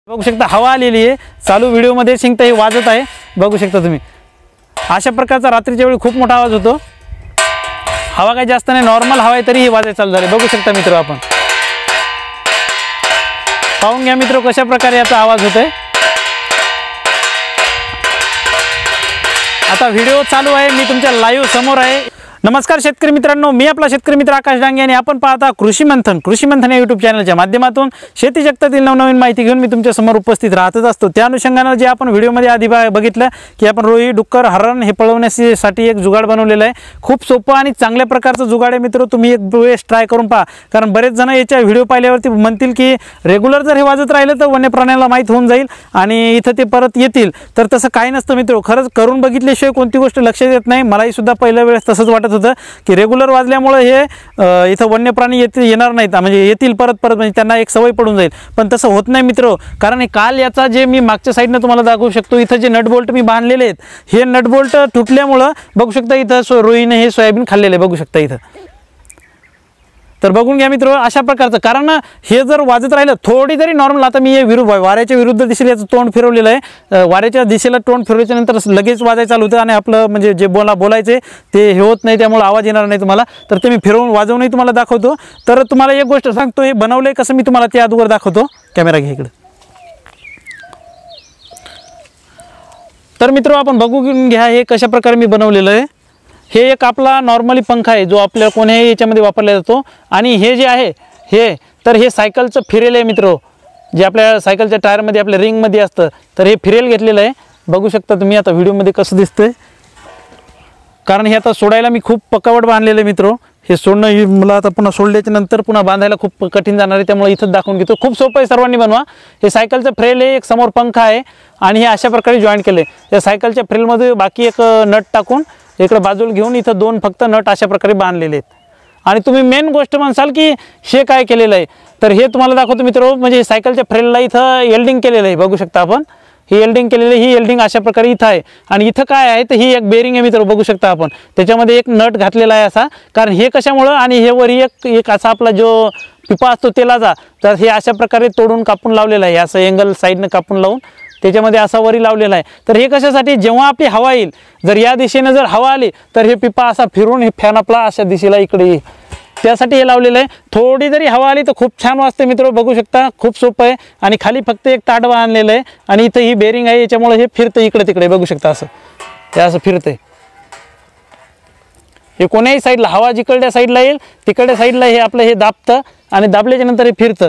बघू शकता हवा आलेली आहे, चालू व्हिडिओमध्ये शिंगता हे वाजत आहे, बघू शकता तुम्ही। अशा प्रकारचा रात्रीच्या वेळी खूप मोठा आवाज होतो। हवा काही जास्त नाही, नॉर्मल हवा आहे तरी हे वाजायला चालू झाले, बघू शकता मित्र। आपण पाहून घ्या मित्र कशा प्रकारे याचा आवाज होतोय। आता व्हिडिओ चालू आहे, मी तुमच्या लाईव्ह समोर आहे। नमस्कार शेतकरी मित्रांनो, मी आपला शेतकरी मित्र आकाश डांगे आणि आपण पाहता कृषी मंथन या यूट्यूब चॅनलच्या माध्यमातून शेती जगतातील नवनवीन माहिती घेऊन मी तुमच्या समोर उपस्थित राहतच असतो। त्या अनुषंगाने जे आपण व्हिडिओमध्ये आधी बघितलं की आपण रोही, डुक्कर, हरण हे पळवण्यासाठी एक जुगाड बनवलेला आहे। खूप सोपं आणि चांगल्या प्रकारचं जुगाड आहे मित्र, तुम्ही एक वेळेस ट्राय करून पहा। कारण बरेच जण याच्या व्हिडिओ पाहिल्यावरती म्हणतील की रेग्युलर जर हे वाजत राहिलं तर वन्य प्राण्याला माहीत होऊन जाईल आणि इथं ते परत येतील, तर तसं काही नसतं मित्र। खरंच करून बघितल्याशिवाय कोणती गोष्ट लक्षात येत नाही। मलाही सुद्धा पहिल्या वेळेस तसंच वाटत होतं की रेग्युलर वाजल्यामुळे हे इथं वन्य प्राणी येणार नाहीत, म्हणजे येतील परत म्हणजे त्यांना एक सवय पडून जाईल, पण तसं होत नाही मित्र। कारण काल याचा जे मी मागच्या साईडने तुम्हाला दाखवू शकतो, इथं जे नट बोल्ट मी बांधलेले आहेत हे नट बोल्ट तुटल्यामुळे बघू शकता इथं रोहीने हे सोयाबीन खाल्लेले बघू शकता इथं। तर बघून घ्या मित्र अशा प्रकारचं, कारण हे जर वाजत राहिलं थोडी जरी नॉर्मल, आता मी वाऱ्याच्या विरुद्ध दिशेला याचं तोंड फिरवलेलं आहे, वाऱ्याच्या दिशेला तोंड फिरवायच्या नंतर लगेच वाजायला चालू होतं आणि आपलं म्हणजे जे बोलायचे ते हे होत नाही, त्यामुळे आवाज येणार नाही तुम्हाला। तर ते मी फिरवून वाजवूनही तुम्हाला दाखवतो। तर तुम्हाला एक गोष्ट सांगतो, हे बनवलंय कसं मी तुम्हाला त्या अगोदर दाखवतो। कॅमेरा घे इकडे। तर मित्र आपण बघून घ्या हे कशा प्रकारे मी बनवलेलं आहे। हे एक आपला नॉर्मली पंखा आहे जो आपल्या कोण्याही याच्यामध्ये वापरला जातो, आणि हे जे आहे हे सायकलचं फिरेल आहे मित्र, जे आपल्या सायकलच्या टायरमध्ये आपल्या रिंगमध्ये असतं, तर हे फिरेल घेतलेलं आहे। बघू शकता तुम्ही आता व्हिडिओमध्ये कसं दिसतंय, कारण हे आता सोडायला मी खूप पकावट बांधलेलं आहे मित्र। हे सोडणं मला आता पुन्हा सोडल्याच्या नंतर पुन्हा बांधायला खूप कठीण जाणार आहे, त्यामुळे इथंच दाखवून घेतो। खूप सोपं आहे, सर्वांनी बनवा। हे सायकलचं फ्रेल आहे, एक समोर पंखा आहे आणि हे अशा प्रकारे जॉईंट केले। या सायकलच्या फ्रेलमध्ये बाकी एक नट टाकून इकडे बाजूला घेऊन इथं दोन फक्त नट अशा प्रकारे बांधलेले आहेत। आणि तुम्ही मेन गोष्ट म्हणसाल की हे काय केलेलं आहे, तर हे तुम्हाला दाखवतो मित्र। म्हणजे सायकलच्या फ्रेलला इथं एल्डिंग केलेलं आहे, बघू शकता आपण। ही एल्डिंग केलेली, ही एल्डिंग अशा प्रकारे इथं आहे, आणि इथं काय आहे तर ही एक बेरिंग आहे मित्र, बघू शकता आपण। त्याच्यामध्ये एक नट घातलेला आहे असा, कारण हे कशामुळं, आणि हे वरी एक असा आपला जो पिपा असतो तेलाचा, तर हे अशा प्रकारे तोडून कापून लावलेलं आहे, असं एंगल साईडनं कापून लावून त्याच्यामध्ये असा वरी लावलेला आहे। तर हे कशासाठी, जेव्हा आपली हवा येईल, जर या दिशेने जर हवा आली तर हे पिपा असा फिरून हे फॅन आपला अशा दिशेला इकडे येईल, त्यासाठी हे लावलेलं आहे। थोडी जरी हवा आली तर खूप छान वाजते मित्र, बघू शकता। खूप सोपं आहे, आणि खाली फक्त एक ताट बांधलेलं आहे, आणि इथं ही बेरिंग आहे, याच्यामुळे हे फिरतं इकडे तिकडे, बघू शकता असं हे असं फिरतंय। हे कोण्याही साईडला हवा जिकडल्या साईडला येईल तिकडल्या साईडला हे आपलं हे दाबतं, आणि दाबल्याच्या नंतर हे फिरतं।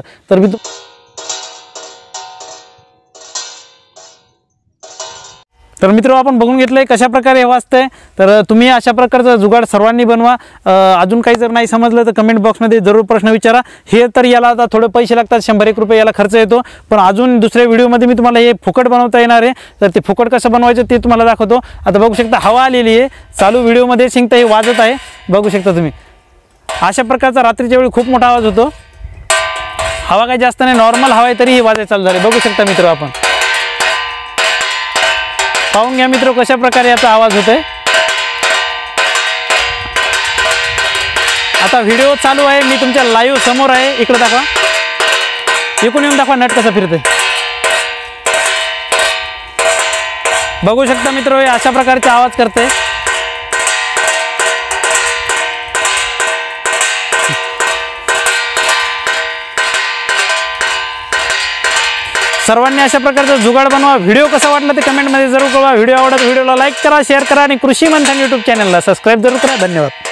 तर मित्र आपण बघून घेतलंय कशा प्रकारे हे वाजतंय। तर तुम्ही अशा प्रकारचा जुगाड सर्वांनी बनवा। अजून काही जर नाही समजलं तर कमेंट बॉक्समध्ये जरूर प्रश्न विचारा। हे तर याला आता थोडे पैसे लागतात, 100-1 रुपये याला खर्च येतो, पण अजून दुसऱ्या व्हिडिओमध्ये मी तुम्हाला हे फुकट बनवता येणार आहे। तर ते फुकट कसं बनवायचं ते तुम्हाला दाखवतो। आता बघू शकता हवा आलेली आहे, चालू व्हिडिओमध्ये शिंगता हे वाजत आहे, बघू शकता तुम्ही। अशा प्रकारचा रात्रीच्या वेळी खूप मोठा आवाज होतो। हवा काही जास्त नाही, नॉर्मल हवा आहे तरी हे वाजायला चालू झाले, बघू शकता मित्र। आपण पाहून घ्या मित्र कशा प्रकारे याचा आवाज होतोय। आता व्हिडिओ चालू आहे, मी तुमच्या लाईव्ह समोर आहे, इकडे दाखवा, इकडून येऊन दाखवा नट कसं फिरतंय, बघू शकता मित्र। हे अशा प्रकारचे आवाज करते। सर्वांनी अशा प्रकारचा जुगाड बनवा। व्हिडिओ कसा वाटला ते कमेंटमध्ये जरूर कळवा। व्हिडिओ आवडत व्हिडिओला लाईक करा, शेअर करा, आणि कृषी मंथन यूट्यूब चॅनलला सबस्क्राईब जरूर करा। धन्यवाद।